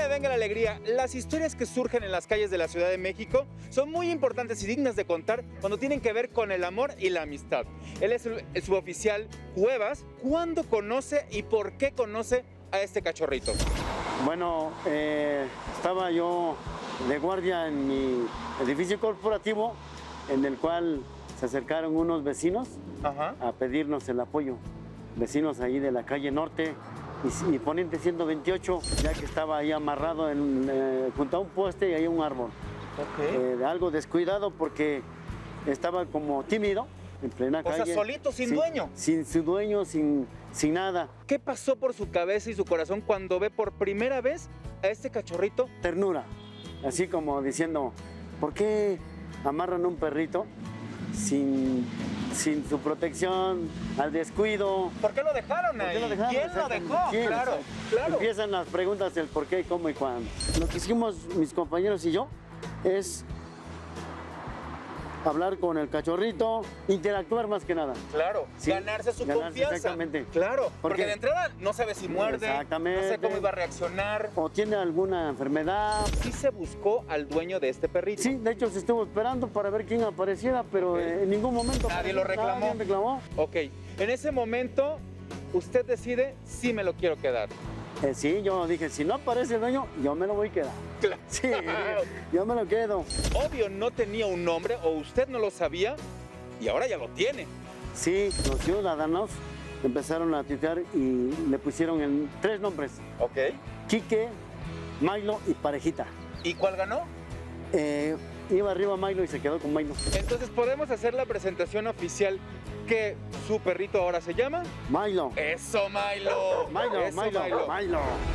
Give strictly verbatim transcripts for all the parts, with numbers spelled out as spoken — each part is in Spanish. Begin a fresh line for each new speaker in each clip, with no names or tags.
venga la alegría. Las historias que surgen en las calles de la Ciudad de México son muy importantes y dignas de contar cuando tienen que ver con el amor y la amistad. Él es el, el suboficial Cuevas. ¿Cuándo conoce y por qué conoce a este cachorrito?
Bueno, eh, estaba yo de guardia en mi edificio corporativo, en el cual se acercaron unos vecinos Ajá. a pedirnos el apoyo. Vecinos ahí de la calle Norte y, y Poniente ciento veintiocho, ya que estaba ahí amarrado en, eh, junto a un poste y hay un árbol. Okay. Eh, algo descuidado porque estaba como tímido en plena
o
calle.
O sea, solito, sin, sin dueño.
Sin su dueño, sin, sin nada.
¿Qué pasó por su cabeza y su corazón cuando ve por primera vez a este cachorrito?
Ternura, así como diciendo, ¿por qué amarran un perrito sin... sin su protección, al descuido?
¿Por qué lo dejaron ahí?
¿Por qué lo dejaron?
¿Quién lo dejó?
¿Quién?
Claro, claro.
Empiezan las preguntas del por qué, cómo y cuándo. Lo que hicimos mis compañeros y yo es hablar con el cachorrito, interactuar más que nada.
Claro, sí, ganarse su ganarse confianza.
Exactamente.
Claro, porque, porque de entrada no sabe si muerde,
exactamente.
no sé cómo iba a reaccionar.
O tiene alguna enfermedad.
Sí se buscó al dueño de este perrito.
Sí, de hecho se estuvo esperando para ver quién apareciera, pero okay. eh, en ningún momento...
Nadie lo reclamó.
Nadie reclamó.
Ok, en ese momento usted decide si me lo quiero quedar.
Eh, sí, yo dije, si no aparece el dueño, yo me lo voy a quedar.
Claro.
Sí, yo me lo quedo.
Obvio no tenía un nombre o usted no lo sabía y ahora ya lo tiene.
Sí, los ciudadanos empezaron a tuitear y le pusieron el, tres nombres.
Ok.
Quique, Milo y Parejita.
¿Y cuál ganó?
Eh, iba arriba Milo y se quedó con Milo.
Entonces podemos hacer la presentación oficial que su perrito ahora se llama
Milo.
¡Eso, Milo!
Milo,
Eso,
Milo, Milo, Milo.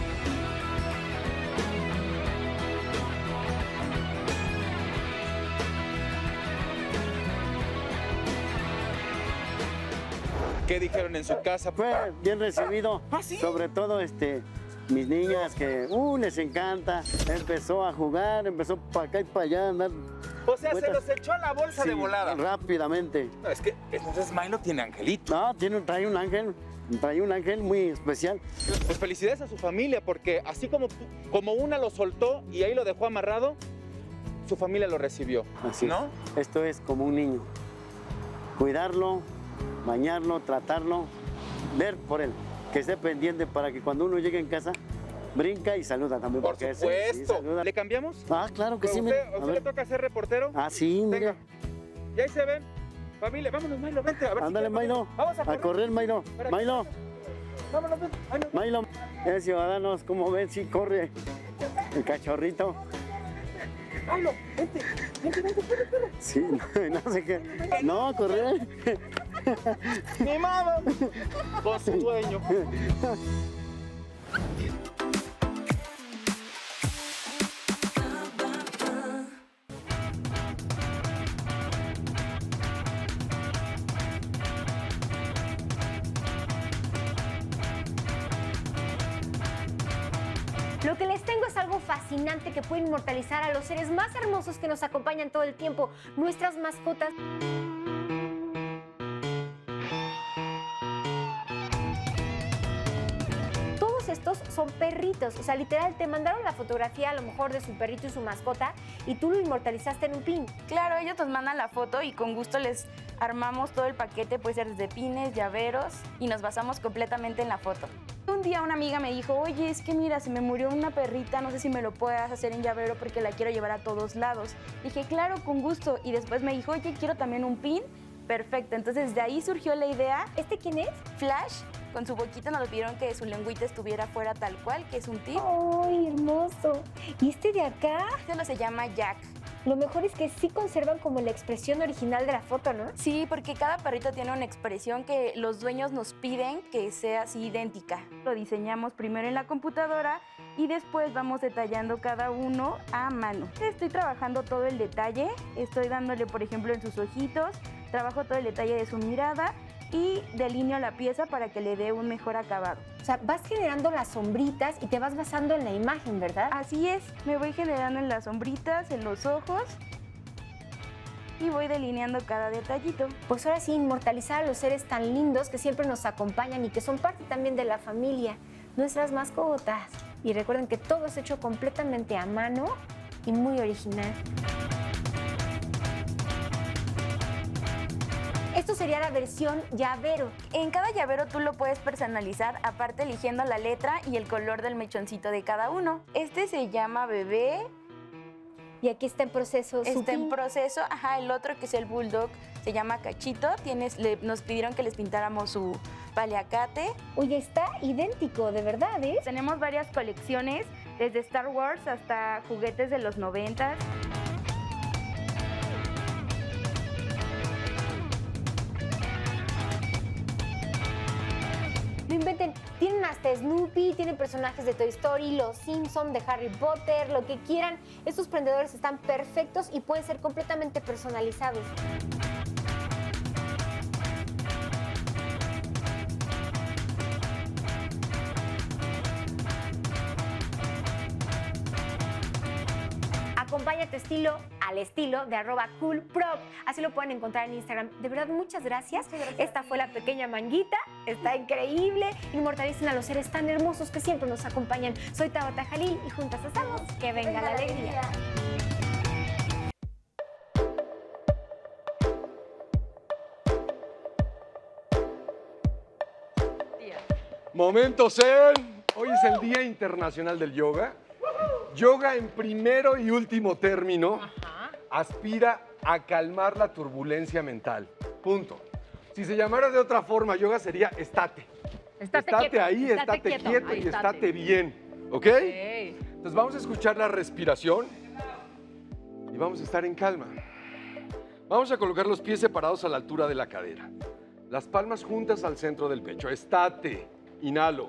¿Qué dijeron en su casa?
Fue bien recibido.
¿Ah, sí?
Sobre todo este, mis niñas que uh, les encanta. Empezó a jugar, empezó para acá y para allá. Andar.
O sea, se los echó a la bolsa
sí,
de volada.
Rápidamente.
No, es que entonces Milo tiene angelito.
No, tiene, trae un ángel, trae un ángel muy especial.
Pues felicidades a su familia, porque así como, como una lo soltó y ahí lo dejó amarrado, su familia lo recibió.
Así
¿no?
Es. Esto es como un niño. Cuidarlo, bañarlo, tratarlo, ver por él. Que esté pendiente para que cuando uno llegue en casa, brinca y saluda también.
Por supuesto.
Ese, sí,
¿Le cambiamos?
Ah, claro que sí.
¿A usted, ¿a usted le toca ser reportero?
Ah, sí, mira.
Venga. Y ahí se ven. Familia, vámonos, Milo, vente. A ver.
Ándale,
si
Milo.
Vamos a correr.
A correr, Milo. Milo.
Vámonos, ven.
Milo. Eh, ciudadanos, como ven, sí corre el cachorrito.
Milo, vente. Vente, vente, corre, corre.
Sí, no, no sé qué. No, a correr.
Mi mamá. Con su dueño.
Lo que les tengo es algo fascinante que puede inmortalizar a los seres más hermosos que nos acompañan todo el tiempo, nuestras mascotas. Todos estos son perritos, o sea, literal, te mandaron la fotografía a lo mejor de su perrito y su mascota y tú lo inmortalizaste en un pin.
Claro, ellos nos mandan la foto y con gusto les armamos todo el paquete, puede ser desde pines, llaveros y nos basamos completamente en la foto. Un día una amiga me dijo, oye, es que mira, se me murió una perrita, no sé si me lo puedas hacer en llavero porque la quiero llevar a todos lados. Dije, claro, con gusto. Y después me dijo, oye, quiero también un pin. Perfecto, entonces de ahí surgió la idea.
¿Este quién es?
Flash, con su boquita nos pidieron que su lengüita estuviera fuera tal cual, que es un tip.
¡Ay, hermoso! ¿Y este de acá?
Este no se llama Jack.
Lo mejor es que sí conservan como la expresión original de la foto, ¿no?
Sí, porque cada perrito tiene una expresión que los dueños nos piden que sea así idéntica. Lo diseñamos primero en la computadora y después vamos detallando cada uno a mano. Estoy trabajando todo el detalle, estoy dándole, por ejemplo, en sus ojitos, trabajo todo el detalle de su mirada y delineo la pieza para que le dé un mejor acabado.
O sea, vas generando las sombritas y te vas basando en la imagen, ¿verdad?
Así es, me voy generando en las sombritas, en los ojos y voy delineando cada detallito.
Pues ahora sí, inmortalizar a los seres tan lindos que siempre nos acompañan y que son parte también de la familia, nuestras mascotas. Y recuerden que todo es hecho completamente a mano y muy original. Esto sería la versión llavero.
En cada llavero tú lo puedes personalizar, aparte eligiendo la letra y el color del mechoncito de cada uno. Este se llama bebé.
Y aquí está en proceso.
Está en proceso, ajá, el otro que es el bulldog se llama Cachito. Tienes, le, nos pidieron que les pintáramos su paliacate.
Oye, está idéntico, de verdad, ¿eh?
Tenemos varias colecciones, desde Star Wars hasta juguetes de los noventas.
No inventen, tienen hasta Snoopy, tienen personajes de Toy Story, Los Simpson, de Harry Potter, lo que quieran. Estos prendedores están perfectos y pueden ser completamente personalizados. Acompaña tu estilo al estilo de arroba coolprop. Así lo pueden encontrar en Instagram. De verdad, muchas gracias. Muchas gracias. Esta fue la pequeña manguita. Está increíble. Inmortalicen a los seres tan hermosos que siempre nos acompañan. Soy Tabata Jalil y juntas hacemos que venga, venga la alegría.
Momento zen. Hoy es el Día Internacional del Yoga. Yoga en primero y último término. Ajá. Aspira a calmar la turbulencia mental. Punto. Si se llamara de otra forma, yoga sería estate. Estate, estate quieto, ahí, estate, estate quieto, quieto ahí, y estate. estate bien. ¿Ok? Okay. Entonces vamos a escuchar la respiración y vamos a estar en calma. Vamos a colocar los pies separados a la altura de la cadera. Las palmas juntas al centro del pecho. Estate. Inhalo.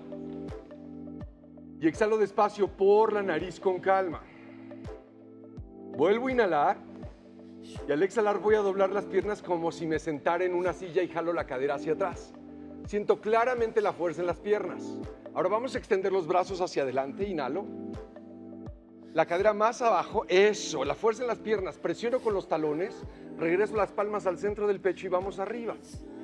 Y exhalo despacio por la nariz con calma. Vuelvo a inhalar. Y al exhalar voy a doblar las piernas como si me sentara en una silla y jalo la cadera hacia atrás. Siento claramente la fuerza en las piernas. Ahora vamos a extender los brazos hacia adelante. Inhalo. La cadera más abajo. Eso, la fuerza en las piernas. Presiono con los talones. Regreso las palmas al centro del pecho y vamos arriba.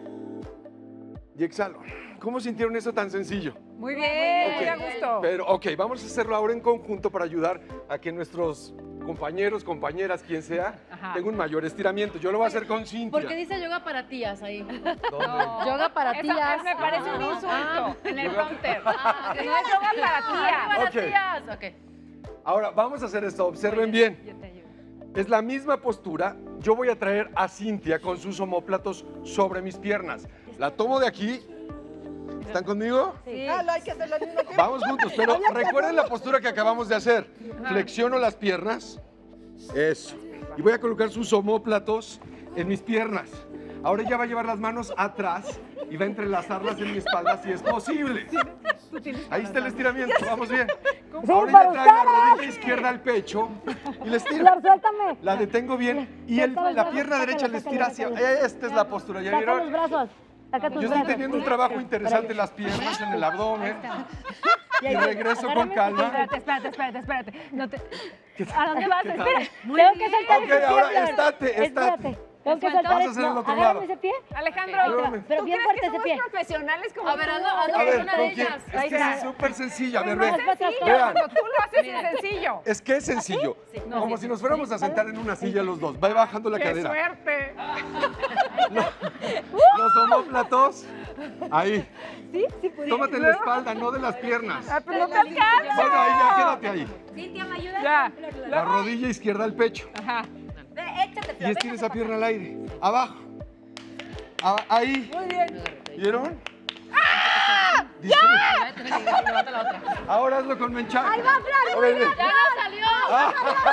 Y exhalo. ¿Cómo sintieron eso tan sencillo?
Muy bien,
okay.
muy a gusto.
Pero, ok, vamos a hacerlo ahora en conjunto para ayudar a que nuestros compañeros, compañeras, quien sea, Ajá. tenga un mayor estiramiento. Yo lo voy a hacer con Cintia.
¿Por qué dice yoga para tías ahí?
¿Dónde?
No. Yoga para
Eso,
tías.
Eso me parece un insulto ah, en el prompter.
Ah,
okay. No es yoga para tías.
Para
okay.
tías. Okay.
Ahora, vamos a hacer esto. Observen bien. Yo te ayudo. Es la misma postura. Yo voy a traer a Cintia con sus omóplatos sobre mis piernas. La tomo de aquí. ¿Están conmigo?
Sí. Ah, hay que hacerlo al mismo tiempo.
Vamos juntos, pero recuerden la postura que acabamos de hacer. Flexiono las piernas. Eso. Y voy a colocar sus omóplatos en mis piernas. Ahora ella va a llevar las manos atrás y va a entrelazarlas en mi espalda si es posible. Ahí está el estiramiento, vamos bien. Ahora ella trae la rodilla izquierda al pecho y la estira. La detengo bien y el, la pierna derecha la estira hacia... Esta es la postura, ¿ya vieron?
Los brazos.
Yo estoy teniendo un trabajo interesante en las piernas, en el abdomen. Y regreso con calma.
Espérate, espérate, espérate, espérate. No te... ¿A dónde vas? Espera.
Tengo que saltar
Ok, ahora estate, estate.
Tengo que saltar.
Vamos a hacer el otro lado.
ese pie.
Alejandro,
okay.
pero
¿tú
bien
crees
fuerte
que
ese
somos
pie?
profesionales como
A ver,
tú?
hazlo, hazlo.
A ver,
una
¿con
de
quién?
ellas.
Es que es súper sencillo. A ver,
No
ven.
es sencillo,
Vean.
cuando tú lo haces es sencillo.
Es que es sencillo.
Sí, no,
Como
sí,
si nos fuéramos a sentar en una silla los dos. Va bajando la
¡Qué
cadera.
suerte!
Los, los omóplatos. Ahí.
Sí, sí pude.
Tómate la espalda, no de las piernas.
Ah, pero no te alcanza.
Bueno, ahí ya, quédate ahí.
Cintia, ¿me ayudas?
Ya.
La rodilla izquierda al pecho.
Ajá.
Ve, échate,
Y estira esa pierna al aire. Abajo. A- ahí.
Muy bien.
¿Vieron?
¡Ah!
Disfruta.
Levanta la otra.
Ahora hazlo con menchaca.
¡Ahí va, Fran!
Órale.
¡Ya no salió!
Ah.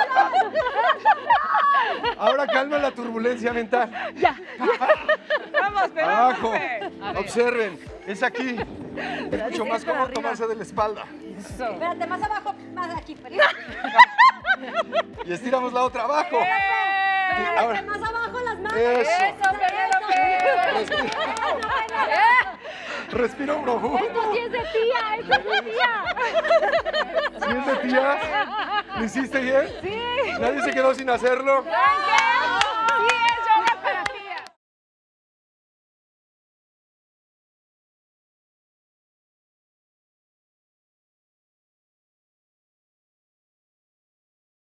Ahora calma la turbulencia mental.
Vamos, pero
Abajo.
vamos.
Observen. Es aquí. Es mucho más cómodo tomarse de la espalda.
Espérate, más abajo, más aquí.
Y estiramos la otra abajo.
¡Eh!
Ahora.
Más abajo las manos.
Eso.
¡Eso, Penélope!
Respira, respira profundo.
Esto sí es de tía, esto es de tía.
¿Sí es de tía? ¿Lo hiciste bien? Sí. ¿Nadie se quedó sin hacerlo?
¡Tranqui!